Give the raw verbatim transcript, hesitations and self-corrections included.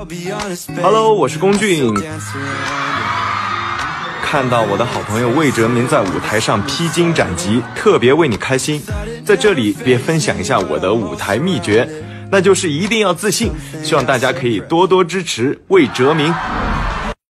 Hello， 我是龚俊。看到我的好朋友魏哲鸣在舞台上披荆斩棘，特别为你开心。在这里别分享一下我的舞台秘诀，那就是一定要自信。希望大家可以多多支持魏哲鸣。